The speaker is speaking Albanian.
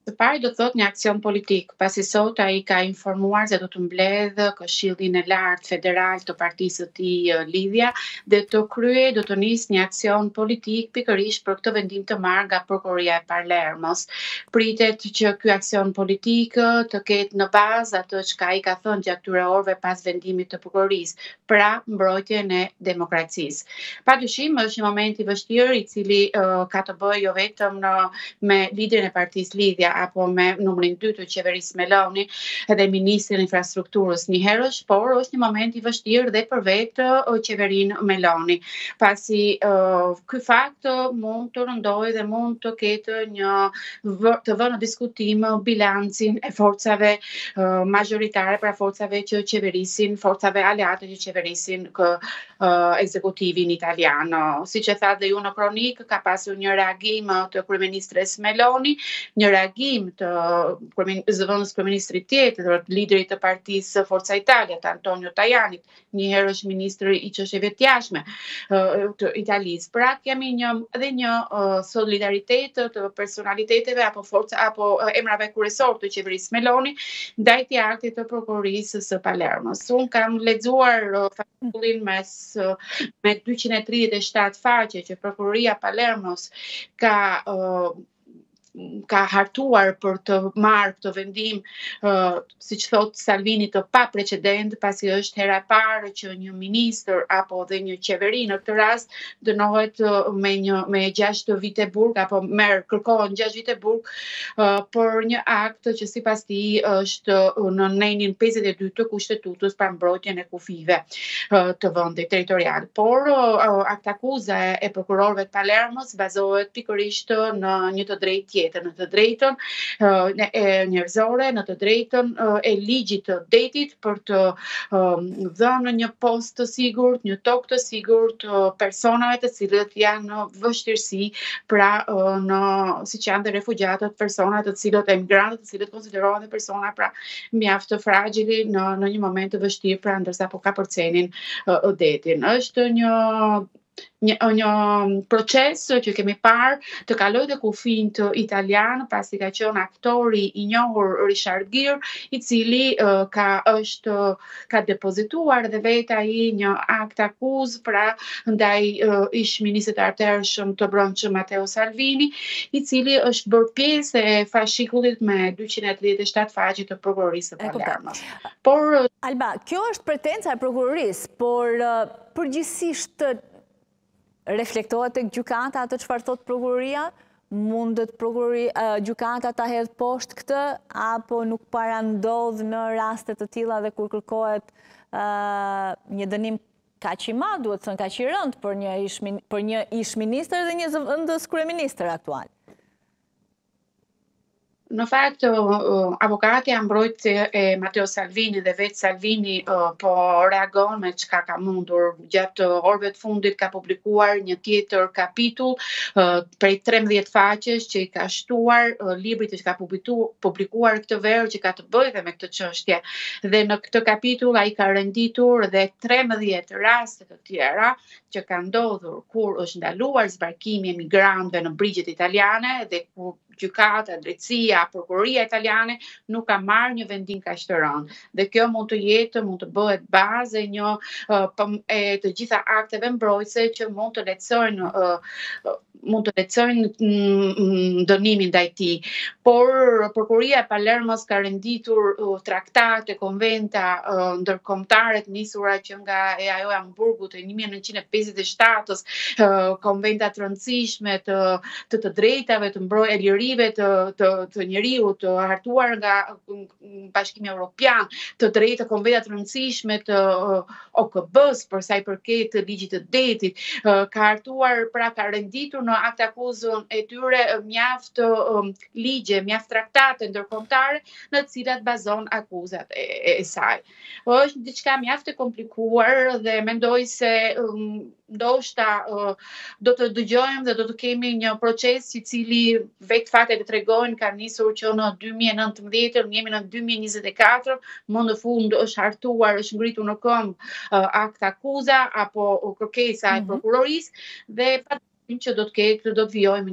Së pari do thot një aksion politik, pasi sot ai ka informuar se do të mbledhë Këshillin e Lartë Federal të partisë së tij Lidhja dhe do të nisë një aksion politik pikërisht për këtë vendim të marrë nga Prokuroria e Palermos. Pritet që ky aksion politik të ketë në bazë atë çka ai ka thënë gjatë këtyre orëve pas vendimit të prokurorisë, pra mbrojtjen e demokracisë. Padyshim është një moment i vështirë i cili ka të bëjë jo vetëm me liderin e partisë Lidhja apo me numrin 2 të qeverisë Meloni edhe ministrin e infrastrukturës njëherësh, por është një moment i vështirë dhe për vetë qeverinë Meloni, pasi ky fakt mund të rëndojë dhe mund të ketë të vënë në diskutim bilancin e forcave majoritare, pra forcave që qeverisin, forcave aleate që qeverisin ekzekutivin italian. Siç e tha dhe ju në kronik, ka pasur një reagim të kryeministres Meloni, një reagim të zëvendës kryeministrit tjetër, liderit të partisë Forca Italia, të Antonio Tajani, njëherë është ministri i çështjeve të jashtme të Italisë. Pra kemi edhe një solidaritet të personaliteteve apo emrave kryesor të qeverisë Meloni ndaj këtij akti të prokurorisë së Palermos. Unë kam lexuar fatullin me 237 faqe që prokuroria Palermos ka hartuar për të marrë këtë vendim, siç thot Salvini, të paprecedent, pasi është hera e parë që një ministër apo dhe një qeveri në këtë rast dënohet me 6 vite burg apo kërkohen 6 vite burg për një akt që sipas tij është në nenin 52 të kushtetutës për mbrojtjen e kufive të vendit territorial. Por aktakuza e prokurorëve të Palermos bazohet pikërisht në një të drejtë tjetër, në të drejtën njerëzore, në të drejtën e ligjit të detit për të dhënë një post të sigurt, një tokë të sigurt personave të cilët janë në vështirësi, pra siç janë dhe refugjatët, personat të cilët emigrantët, të cilët konsiderohen persona pra mjaft të fragjili në një moment të vështirë, pra ndërsa po ka përcenin detin. Është një proces që kemi parë të kalojë dhe kufin të italian, pasi ka qenë aktori i njohur Richard Gere, i cili ka depozituar dhe vetë ai një akt akuz pra ndaj ish-ministrit të artërshëm të brendshëm Matteo Salvini, i cili është bërë pjesë e fashikullit me 237 faqe të prokurorisë së Palermos. Por Alba, kjo është pretenca e prokurorisë, por përgjithsisht reflektohet tek gjykata atë çfarë thot prokuroria? Mundet gjykata ta hedh poshtë këtë, apo nuk parandodh në raste të tilla dhe kur kërkohet një dënim kaq i madh, duhet thënë kaq i rënd për një ish-ministër dhe një zëvendës kryeministër aktual? Në fakt, avokatja mbrojtëse e Matteo Salvini dhe vetë Salvini po reagon me çka ka mundur. Gjatë orëve të fundit ka publikuar një tjetër kapitull prej 13 faqesh që i ka shtuar librit që ka publikuar këtë verë që ka të bëjë dhe me këtë çështje. Dhe në këtë kapitull ai ka renditur dhe 13 raste të tjera që ka ndodhur kur është ndaluar zbarkimi i emigrantëve në brigjet italiane dhe kur gjykata, drejtësia, prokuroria italiane nuk ka marrë një vendim kaq të rëndë. Dhe kjo mund të bëhet bazë e të gjitha akteve mbrojtëse që mund të lehtësojnë dënimin ndaj tij. Por prokuroria e Palermos ka renditur traktate, konventa ndërkombëtare të nisura që nga EAO e Hamburgut e 1957-s, konventa të rëndësishme të drejtave, të lirive të njeriut, të hartuar nga Bashkimi Evropian, të drejtë konventa të rëndësishme të OKB-s për sa i përket ligjit të detit, ka hartuar, pra ka renditur në akt akuzën e tyre mjaft ligje, mjaft traktate ndërkombëtare në të cilat bazon akuzat e saj. Është diçka mjaft e komplikuar dhe mendoj se ndoshta do të dëgjojmë dhe do të kemi një proces i cili vetë fatet e tregojnë ka nisur që në 2019, jemi në 2024, më në fund është hartuar, është ngritur në këmbë akt akuza apo kërkesa e prokurorisë dhe padyshim që do të vijojmë